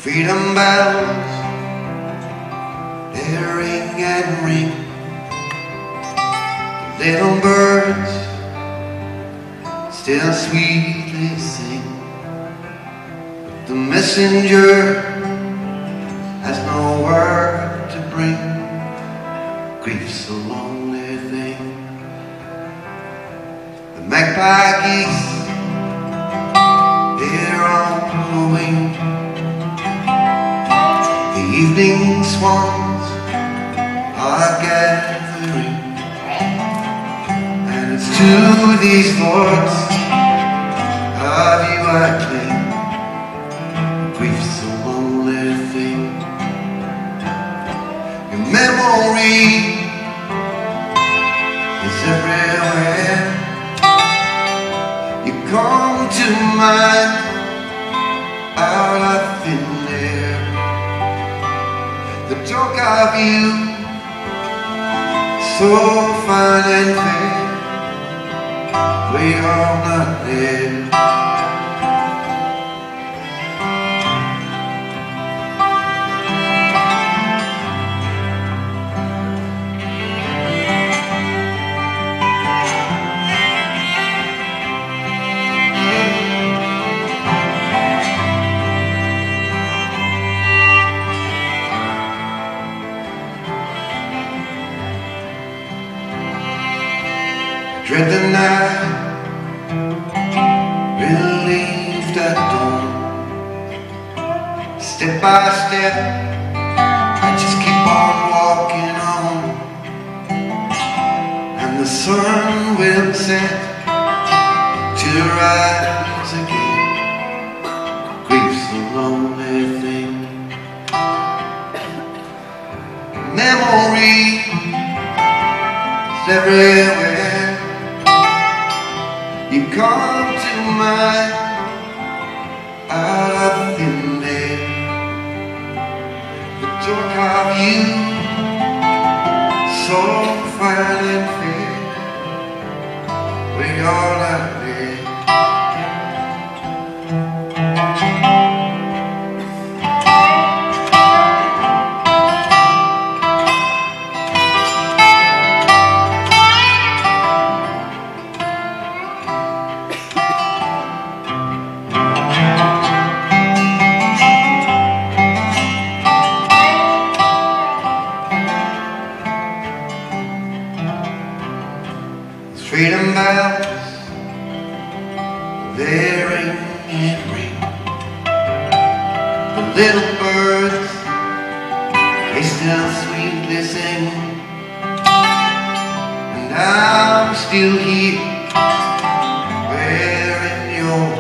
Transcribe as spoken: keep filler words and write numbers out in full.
Freedom bells, they ring and ring. The little birds still sweetly sing, but the messenger has no word to bring. Grief's a lonely thing. The magpie geese, they're on the wing. The evening swans are gathering, and it's to these thoughts of you I cling. Grief's a lonely thing. Your memory is everywhere. You come to mind out of thin air. The talk of you, so fine and fair, we are not there. Dread the night, relieved at dawn. Step by step, I just keep on walking on, and the sun will set to rise again. Grief's a lonely thing. Memory is everywhere. You come to mind out of thin air. The talk of you, so fine and fair, we all are there. Freedom bells, they ring and ring. The little birds, they still sweetly sing, and I'm still here, wearing your